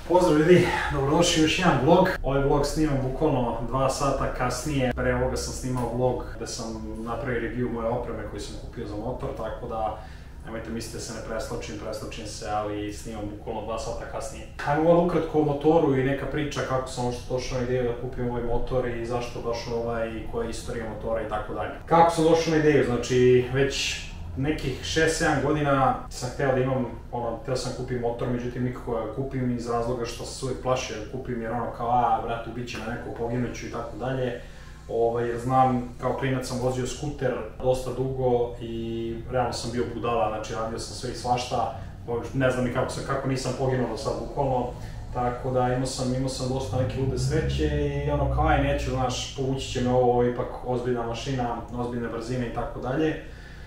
Pozdrav ljudi, dobrodošli u još jedan vlog. Ovaj vlog snimam bukvalno 2 sata kasnije. Pre ovoga sam snimao vlog gde sam napravio review moje opreme koju sam kupio za motor, tako da nemojte misliti da se ne preslačim se, ali snimam bukvalno 2 sata kasnije. Ajmo malo ukratko o motoru i neka priča kako sam došao na ideju da kupim ovaj motor i zašto baš ovaj i koja je istorija motora i tako dalje. Kako sam došao na ideju, znači već nekih 6-7 godina sam hteo da imam, hteo sam kupim motor, međutim nikako ga kupim iz razloga što sam se uvijek plašio da kupim jer kao, brate, ubiće me neko, poginuću i tako dalje. Jer znam, kao klinac sam vozio skuter dosta dugo i realno sam bio budala, znači radio sam sve i svašta, ne znam ni kako nisam poginuo do sad bukvalno, tako da imao sam dosta neke lude sreće i kao, neću, znaš, povući će me ovo, ipak ozbiljna mašina, ozbiljne brzine i tako dalje.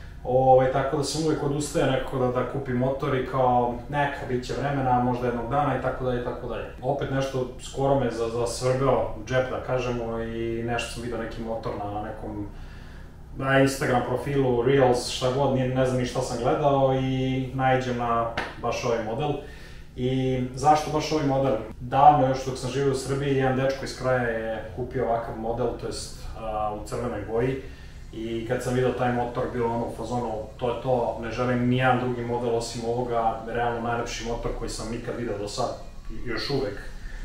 Tako da sam uvijek odustajao nekako da kupim motor i kao neka, bit će vremena, možda jednog dana i tako dalje i tako dalje. Opet nešto skoro me zasvrbeo džep da kažemo i nešto sam vidio neki motor na nekom Instagram profilu, Reels, šta god, ne znam ni šta sam gledao i naiđem na baš ovaj model. I zašto baš ovaj model? Davno još dok sam živio u Srbiji, jedan dečko iz kraja je kupio ovakav model, to jest u crvenoj boji. I kad sam vidio taj motor, bilo ono u fazonu, to je to, ne želim nijedan drugi model osim ovoga, realno najlepši motor koji sam ikad vidio do sad, još uvek.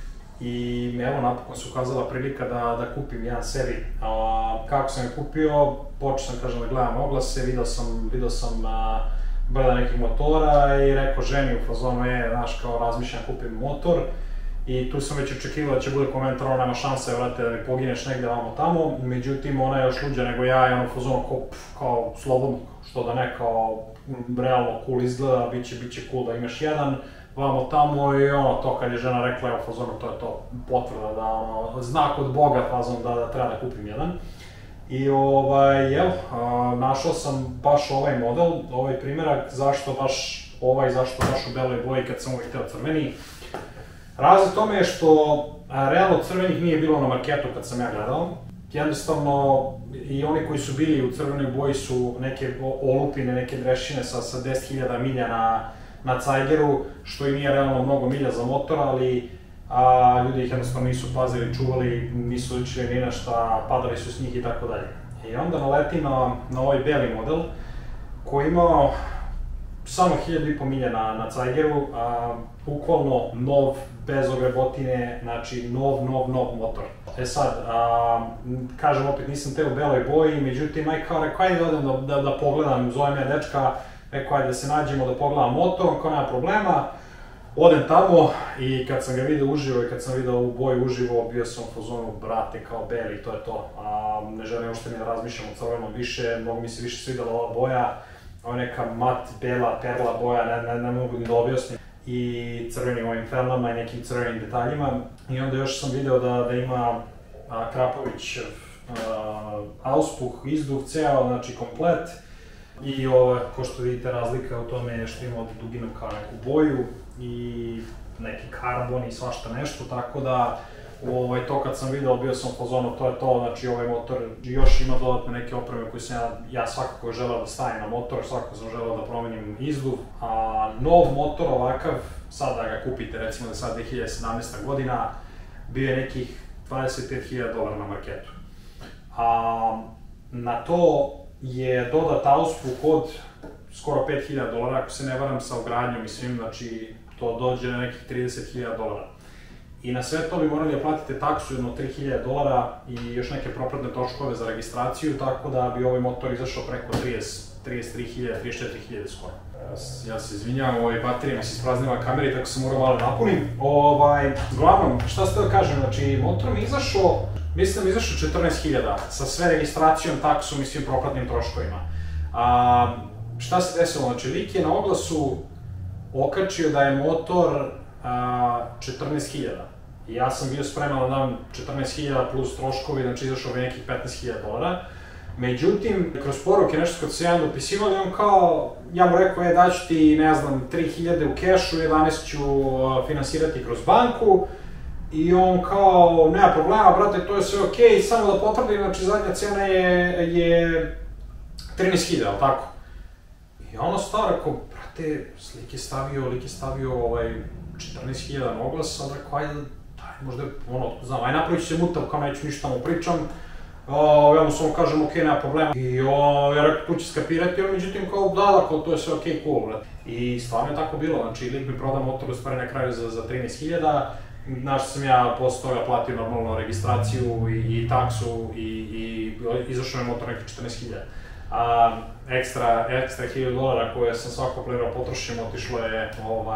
I evo, napokon se ukazala prilika da kupim jedan seri. Kako sam je kupio, počeo sam, da gledam oglase, vidio sam brda nekih motora i rekao ženi u fazonu, znaš, kao razmišljam kupim motor. I tu sam već očekivao da će bude komentar, nema šanse, vrate, da mi pogineš negde vamo tamo, međutim ona je još luđa nego ja i ono fazon kao slobodno, što da ne, kao realno cool izgleda, bit će cool da imaš jedan vamo tamo i ono to kad je žena rekla, evo fazonu, to je to potvrda da ono, znak od Boga fazon da treba da kupim jedan. I evo, našao sam baš ovaj model, ovaj primerak, zašto baš ovaj, zašto baš u beloj boji kad sam uvijek hteo crveni. Razlog tome je što realno crvenih nije bilo na marketu kad sam ja gledao. Jednostavno i oni koji su bili u crvenoj boji su neke olupine, neke drešine sa 10.000 milja na Cajgeru, što i nije realno mnogo milja za motor, ali ljudi ih jednostavno nisu pazili, čuvali, nisu ličili ni na šta, padali su s njih i tako dalje. I onda naletim na ovaj beli model koji imao samo 1.500 milja na Cajgeru, bukvalno nov, bez ogrebotine, znači nov motor. Sad, kažem opet, nisam te u beloj boji, međutim, rekao, ajde da odem da pogledam, zovem ja dečka, rekao, ajde da se nađemo da pogledam motor, kao nema problema. Odem tamo i kad sam ga vidio uživo i kad sam vidio ovu boju uživo, bio sam u fazonu, brate, kao beli, to je to. Ne želim uopšte ni da razmišljam o crvenom više, mnogo mi se više svidela ova boja. Ovo je neka mat, bela, perla boja, ne mogu ni da objasnim. I crvenim ovim felnama i nekim crvenim detaljima. I onda još sam video da ima Krapović auspuh, izduv ceo, znači komplet. I ovo, ko što vidite, razlika u tome je što ima ovdje duginu kao neku boju i neki karbon i svašta nešto, tako da to kad sam video, bio sam u fazonu, to je to, znači ovaj motor još ima dodatne neke opreme koje sam ja svakako želeo da stavim na motor, svakako sam želeo da promenim izduv, a nov motor ovakav, sad da ga kupite, recimo da je sad 2017. godina, bio je nekih $25.000 na marketu. Na to je dodat auspuh od skoro $5.000, ako se ne varam sa ugradnjom i svim, znači to dođe na nekih $30.000. I na sve to bi morali da platite taksu jedno $3.000 i još neke propratne troškove za registraciju, tako da bi ovaj motor izašao preko 33.000, 34.000 skoro. Ja se izvinjavam, baterija mi se ispraznila kamera i tako sam morao malo napunim. Uglavnom, šta ste da kažem, znači motor mi izašao, mislim da mi izašao 14.000 sa sve registracijom, taksom i svim propratnim troškovima. Šta se desilo, znači lik je na oglasu okačio da je motor 14.000 i ja sam bio spreman da dam 14.000 plus troškovi, znači izašao bi nekih $15.000. Međutim, kroz poruke nešto kad se jedan dopisivali, on kao, ja mu rekao, daću ti, ne znam, 3.000 u kešu, 11 ću finansirati kroz banku i on kao, nema problema, brate, to je sve okej, samo da potvrdim, znači zadnja cena je 13.000, ali tako? I ono stao rekao, brate, lik je stavio 14.000 oglasa, onda rekao, ajde, možda je, znam, aj napravit ću se mutav, kao neću ništa mu pričam, ja mu samo kažem, okej, nema problema, i ja rekao, tu će skapirati, međutim, kao, da, to je sve okej, cool, brate. I stvarno je tako bilo, znači, lik mi proda motor u stvari na kraju za 13.000, znaš što sam ja posle toga platio normalno registraciju i taksu i izašao je motor nekih 14.000. Ekstra $1.000 koje sam svako planirao potrošim, otišlo je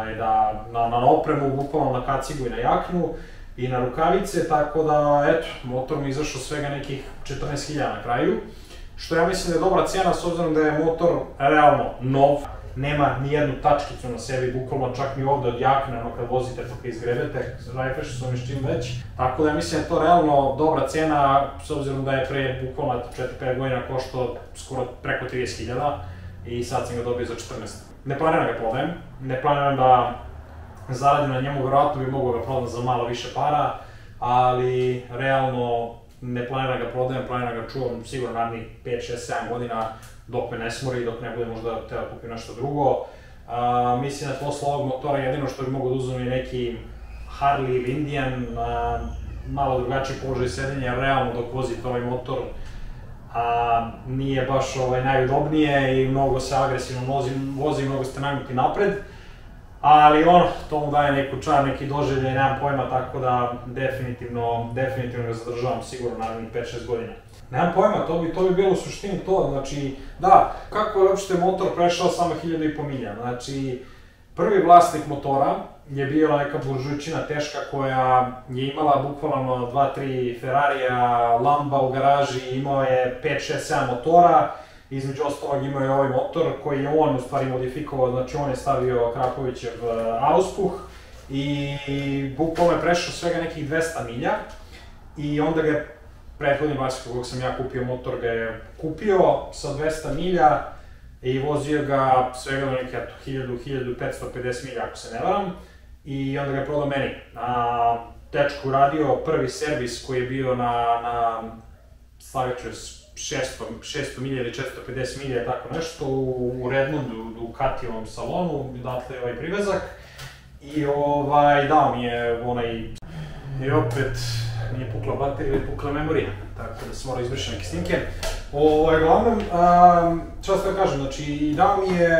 na opremu, bukvalno na kacigu i na jaknu i na rukavice, tako da, eto, motor mi izašao svega nekih 14.000 na kraju, što ja mislim da je dobra cena s obzirom da je motor realno nov, nema ni jednu tačkicu na sebi, bukvalno čak ni ovde od jakne, ono kad vozite pa kad izgrebete, refresh su oni s čim već. Tako da mislim da je to realno dobra cena, s obzirom da je pre bukvalno 4-5 godina koštao skoro preko 30.000 i sad sam ga dobio za 14. Ne planiram ga prodajem, ne planiram da zaradim na njemu, verovatno bi mogo ga prodam za malo više para, ali realno ne planiram ga prodajem, planiram ga čuvam sigurno narednih 5, 6, 7 godina dok me ne smori, dok ne bude možda teo kupiti nešto drugo. Mislim da posle ovog motora jedino što bi mogo da uzmem je neki Harley ili Indian, malo drugačiji položaj sedenja, realno dok vozite ovaj motor nije baš najudobnije i mnogo se agresivno vozi i mnogo ste nagnuti napred. Ali to mu daje neku čar, neki doživljaj, nemam pojma, tako da definitivno ga zadržavam sigurno narednih 5-6 godina. Nemam pojma, to bi bilo u suštini to, znači, da, kako je uopšte motor prešao samo 1.500 milja, znači, prvi vlasnik motora je bila neka buržujčina teška koja je imala bukvalno 2-3 Ferrarija, Lamba u garaži, imao je 5, 6, 7 motora, između ostalog imao je ovaj motor koji je on u stvari modifikovao, znači on je stavio Krapovićev auspuh i bukvalno je prešao svega nekih 200 milja i onda ga je prethodni vlasnik kog sam ja kupio motor ga je kupio sa 200 milja i vozio ga svega do nekih 1000-1550 milja ako se ne varam i onda ga je prodao meni. Dečko uradio prvi servis koji je bio na Slaviću 600 milija ili 450 milija, tako nešto, u Redmondu, u Ducatijevom salonu, datle je ovaj privezak. I dao mi je i opet nije pukla baterija ili pukla memorija, tako da se mora izvršiti neke snimke. Uglavnom, šta da kažem, znači dao mi je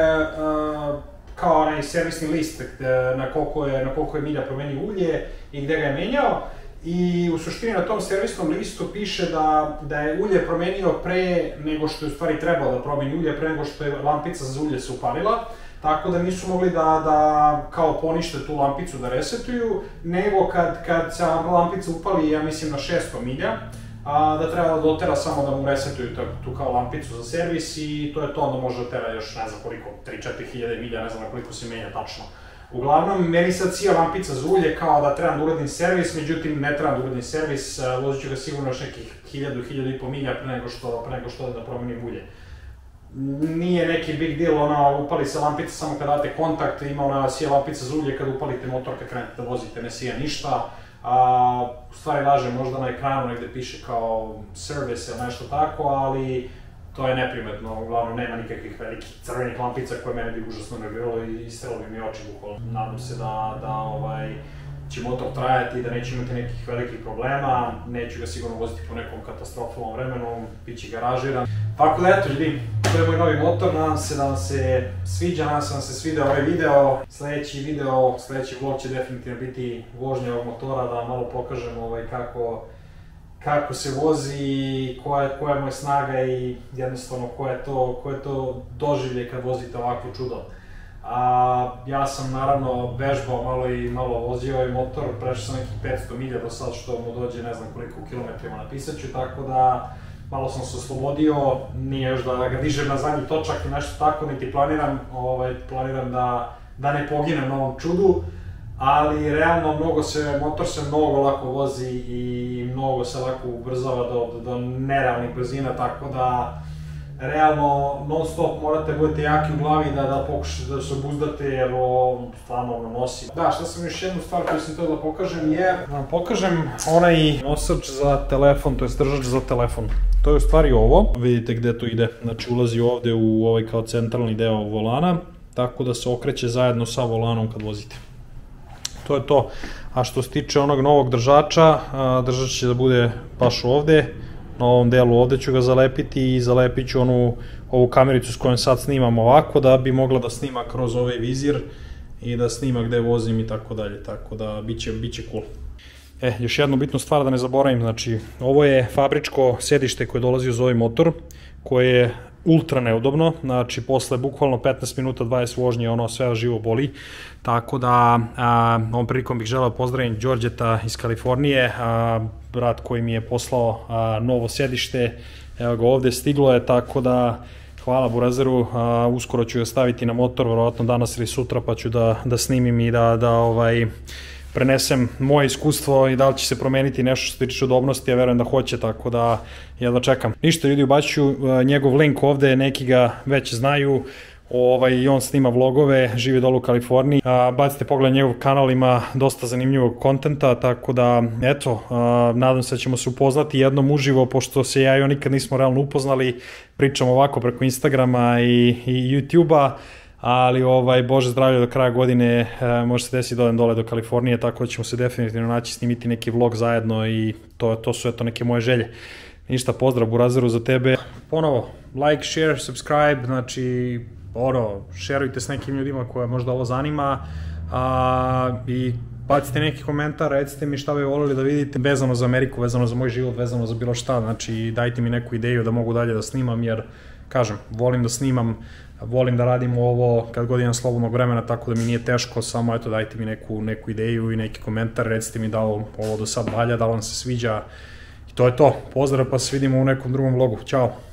kao onaj servisni list na koliko je milja promenio ulje i gde ga je menjao. I u suštini na tom servisnom listu piše da je ulje promenio pre nego što je u stvari trebalo da promeni ulje, pre nego što je lampica za ulje se upalila, tako da nisu mogli da kao ponište tu lampicu da resetuju, nego kad se lampica upali, ja mislim na 600 milja, da treba da dotera samo da mu resetuju tu kao lampicu za servis i to je to, onda može da tera još ne znam koliko, 3-4 hiljade milja, ne znam na koliko se menja tačno. Uglavnom, meni sad sija lampica za ulje kao da trebam da uradim servis, međutim ne trebam da uradim servis, vozit ću ga sigurno još nekih 1000-1500 milja pre nego što da promenim ulje. Nije neki big deal, upali se lampica samo kad date kontakt, ima ona sija lampica za ulje kad upalite motor kad krenete da vozite, ne sija ništa. U stvari laže, možda na ekranu negde piše kao service ili nešto tako, ali to je neprimetno, uglavnom nema nikakvih velikih crvenih lampica koje mene bi užasno nerviralo i istrelo bi mi oči bukvalno. Nadam se da će motor trajati, da neće imati nekih velikih problema, neću ga sigurno voziti po nekom katastrofalnom vremenu, bit će garažiran. Tako da eto ljudi, to je moj novi motor, nadam se da vam se sviđa, nadam se da vam se sviđa ovaj video. Sledeći vlog će definitivno biti vožnja ovog motora, da vam malo pokažem kako se vozi, koja je moja snaga i jednostavno koje je to doživlje kad vozite ovakvo čudo. Ja sam naravno vežbao malo vozio ovaj motor, prešao sam nekih 500 milja do sad što mu dođe ne znam koliko kilometrima napisat ću, tako da malo sam se oslobodio, nije još da ga dižem na zadnji točak i nešto tako, niti planiram da ne poginem na ovom čudu, ali realno motor se mnogo lako vozi i mnogo se lako ubrzava do nerealnih brzina, tako da realno non stop morate budete jaki u glavi da pokušate da se obuzdate jer ovo stvarno nosi. Da, šta sam još jednu stvar koju sam htio da pokažem je da vam pokažem onaj nosač za telefon, to je držač za telefon. To je u stvari ovo, vidite gde to ide, znači ulazi ovde u ovaj kao centralni deo volana, tako da se okreće zajedno sa volanom kad vozite. to je to. A što se tiče onog novog držača, držač će da bude baš ovde, na ovom delu ovde ću ga zalepiti i zalepit ću ovu kamericu s kojom sad snimam ovako, da bi mogla da snima kroz ovaj vizir i da snima gde vozim i tako dalje, tako da biće cool. Još jednu bitnu stvar da ne zaboravim, znači ovo je fabričko sedište koje dolazi uz ovaj motor, koje je ultra neudobno, znači posle bukvalno 15 minuta, 20 vožnje, ono sve živo boli, tako da ovom prilikom bih želeo pozdravim Đorđeta iz Kalifornije, brat koji mi je poslao novo sedište, evo ga ovde stiglo je, tako da hvala Burazeru, uskoro ću ga staviti na motor, verovatno danas ili sutra, pa ću da snimim i da prenesem moje iskustvo i da li će se promeniti nešto što se tiče udobnosti, ja verujem da hoće, tako da jedva čekam. Ništa ljudi, ubaću njegov link ovde, neki ga već znaju, i on snima vlogove, živi dole u Kaliforniji. Bacite pogled na njegov kanal, ima dosta zanimljivog kontenta, tako da, eto, nadam se da ćemo se upoznati jednom uživo, pošto se ja i on nikad nismo realno upoznali, pričamo ovako preko Instagrama i YouTube-a, ali Bože zdravlje, do kraja godine može se desiti da odem dole do Kalifornije, tako da ćemo se definitivno naći, snimiti neki vlog zajedno i to su eto neke moje želje. Ništa, pozdrav Burazeru za tebe. Ponovo, like, share, subscribe, znači, šerujte s nekim ljudima koje možda ovo zanima i bacite neki komentar, recite mi šta bi volili da vidite vezano za Ameriku, vezano za moj život, vezano za bilo šta, znači dajte mi neku ideju da mogu dalje da snimam, jer kažem, volim da snimam, volim da radim ovo kad god imam slobodnog vremena, tako da mi nije teško, samo eto dajte mi neku ideju i neki komentar, recite mi da li ovo do sad valja, da li vam se sviđa i to je to. Pozdrav, pa se vidimo u nekom drugom vlogu, ćao!